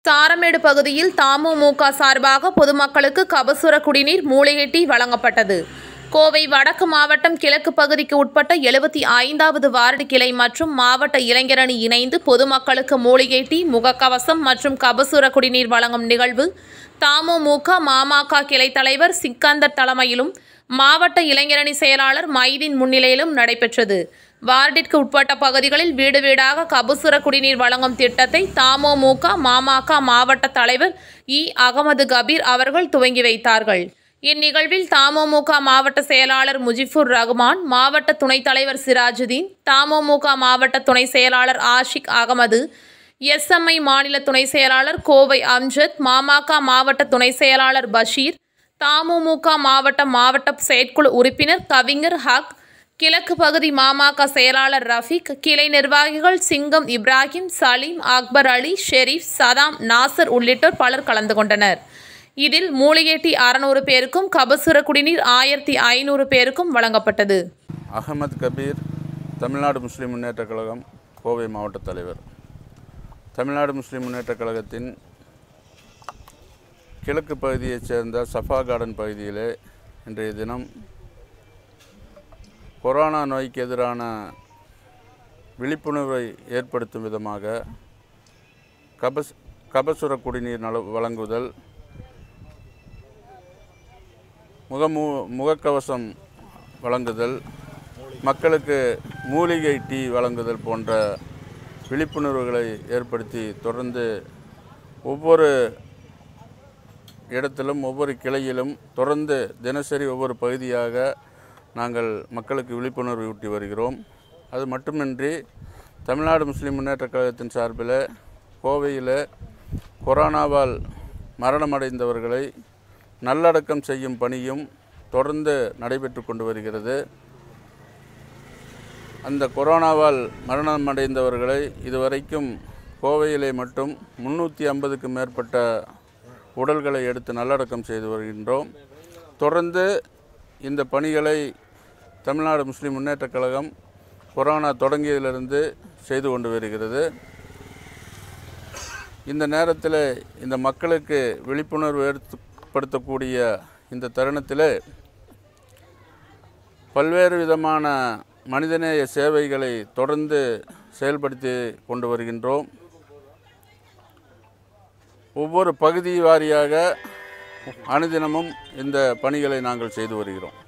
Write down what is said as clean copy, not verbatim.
சாரமேடு பகுதியில் தமுமுக சார்பாக பொதுமக்களுக்கு கபசுர குடிநீர் மூலிகை டீ வழங்கப்பட்டது. கோவை வடக்கு மாவட்டம் கிழக்கு பகுதிக்கு உட்பட்ட 75வது வார்டு கிளை மற்றும் மாவட்ட இளைஞரணி இணைந்து பொதுமக்களுக்கு மூலிகை டீ, முகக்கவசம் மற்றும் கபசுர குடிநீர் வழங்கும் நிகழ்வு தமுமுக மாமக கிளை தலைவர் சிக்கந்தர் தலைமையிலும் மாவட்ட இளைஞரணி செயலாளர் மைதீன் முன்னிலையிலும் நடைபெற்றது. வார்டிற்கு உட்பட்ட பகுதிகளில் வீடு வீடாக கபசுர குடிநீர் வழங்கும் திட்டத்தை தமுமுக மாமக மாவட்ட தலைவர் அகமது கபீர் அவர்கள் துவங்கி வைத்தார்கள். இந்நிகழ்வில் தமுமுக மாவட்ட செயலாளர் முஜிபுர் ரகுமான், மாவட்ட துணைத் தலைவர் சிராஜுதீன், தமுமுக மாவட்ட துணை செயலாளர் ஆஷிக் அகமது, SMI மாநில துணை செயலாளர் கோவை அம்ஜத், மாமக மாவட்ட துணை செயலாளர் பஷீர், தமுமுக மாவட்ட செயற்குழு உறுப்பினர் கவிஞர் ஹக், கிழக்கு பகுதி மாமக செயலாளர் ரஃபீக், கிளை நிர்வாகிகள் சிங்கம் இப்ராஹிம், சலீம், அக்பர் அலி, ஷெரீப், சதாம், நாசர் உள்ளிட்டோர் பலர் கலந்து கொண்டனர். இதில் மூலிகை டீ 600 பேருக்கும், கபசுர குடிநீர் 1500 பேருக்கும் வழங்கப்பட்டது. அகமது கபீர், தமிழ்நாடு முஸ்லிம் முன்னேற்ற கழகம் கோவை மாவட்ட தலைவர். தமிழ்நாடு முஸ்லிம் முன்னேற்ற கழகத்தின் கிழக்கு பகுதியைச் சேர்ந்த சஃபா கார்டன் பகுதியிலே இன்றைய தினம் கொரோனா நோய்க்கு எதிரான விழிப்புணர்வை ஏற்படுத்தும் விதமாக கபசுர குடிநீர் வழங்குதல், முகக்கவசம் வழங்குதல், மக்களுக்கு மூலிகை டீ வழங்குதல் போன்ற விழிப்புணர்வுகளை ஏற்படுத்தி தொடர்ந்து ஒவ்வொரு இடத்திலும் ஒவ்வொரு கிளையிலும் தொடர்ந்து தினசரி ஒவ்வொரு பகுதியாக நாங்கள் மக்களுக்கு விழிப்புணர்வு ஊட்டி வருகிறோம். அது மட்டுமின்றி தமிழ்நாடு முஸ்லிம் முன்னேற்ற கழகத்தின் சார்பில் கோவையில் கொரோனாவால் மரணமடைந்தவர்களை நல்லடக்கம் செய்யும் பணியும் தொடர்ந்து நடைபெற்று கொண்டு வருகிறது. அந்த கொரோனாவால் மரணமடைந்தவர்களை இதுவரைக்கும் கோவையிலே மட்டும் 350க்கும் மேற்பட்ட உடல்களை எடுத்து நல்லடக்கம் செய்து வருகின்றோம். தொடர்ந்து இந்த பணிகளை தமிழ்நாடு முஸ்லிம் முன்னேற்ற கழகம் கொரோனா தொடங்கியதிலிருந்து செய்து கொண்டு வருகிறது. இந்த நேரத்தில் இந்த மக்களுக்கு விழிப்புணர்வு ஏற்படுத்தக்கூடிய இந்த தருணத்தில் பல்வேறு விதமான மனிதநேய சேவைகளை தொடர்ந்து செயல்படுத்தி கொண்டு வருகின்றோம். ஒவ்வொரு பகுதி வாரியாக அனுதினமும் இந்த பணிகளை நாங்கள் செய்து வருகிறோம்.